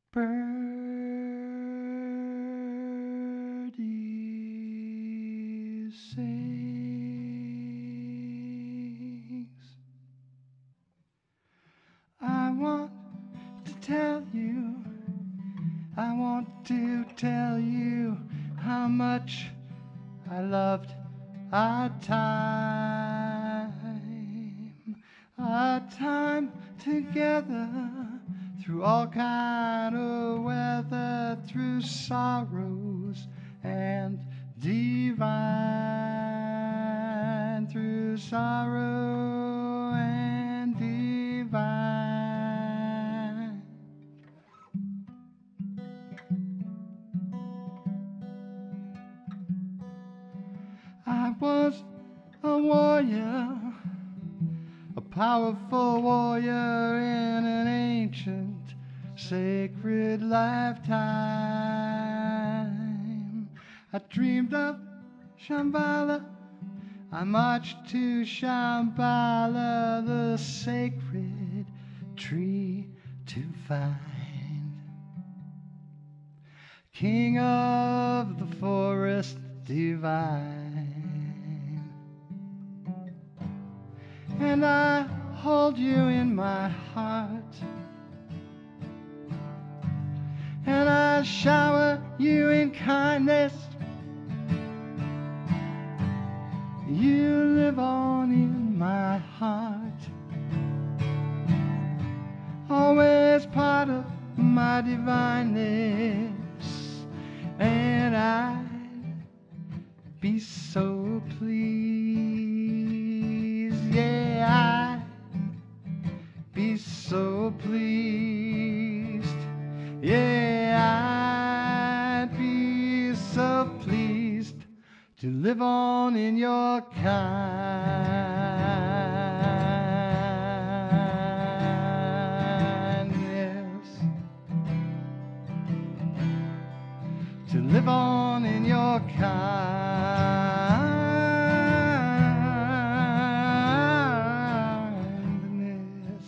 Birdie sings. I want to tell you, I want to tell you how much I loved our time together, through all kind of weather, through sorrows and divine, through sorrow and divine. I was a warrior, a powerful warrior in an ancient sacred lifetime. I dreamed of Shambhala, I marched to Shambhala, the sacred tree to find. King of the forest divine. And I hold you in my heart, and I shower you in kindness. You live on in my heart, always part of my divineness. And I'd be so pleased, yeah, I'd be so pleased, yeah, I'd be so pleased to live on in your kindness, to live on in your kindness.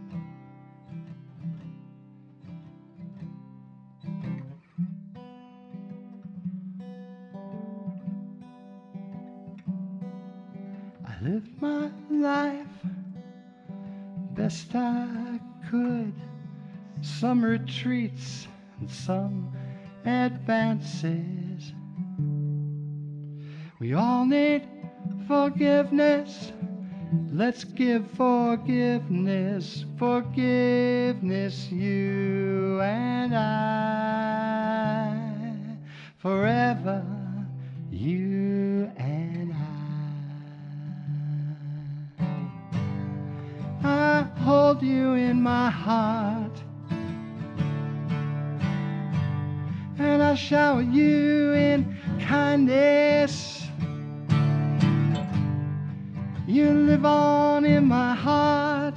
I lived my life best I could, some retreats and some advances. We all need forgiveness. Let's give forgiveness, forgiveness, you and I, forever, you and I hold you in my heart, and I shower you in kindness. You live on in my heart,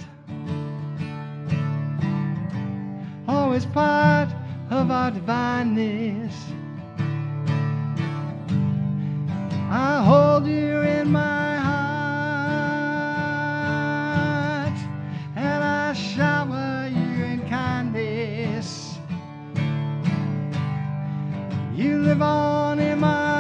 always part of our divineness. I hold you in my heart, and I shower you in kindness. You live on in my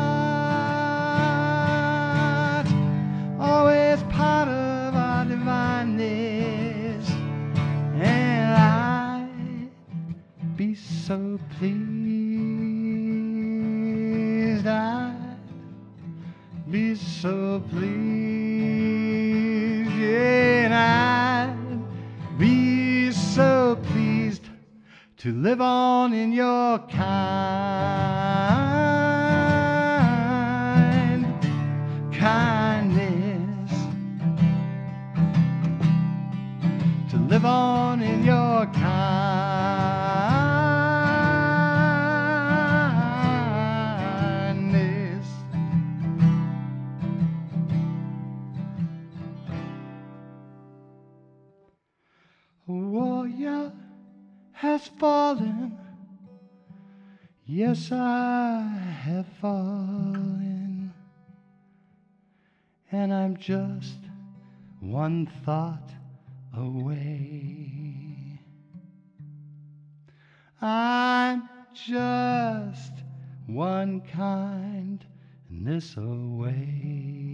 heart, always part of our divineness. And I'd be so pleased, I'd be so pleased, yeah, and I'd be so pleased to live on in your kindness, to live on in your kindness. A warrior has fallen, yes, I have fallen, and I'm just one thought away. I'm just one kind in this away.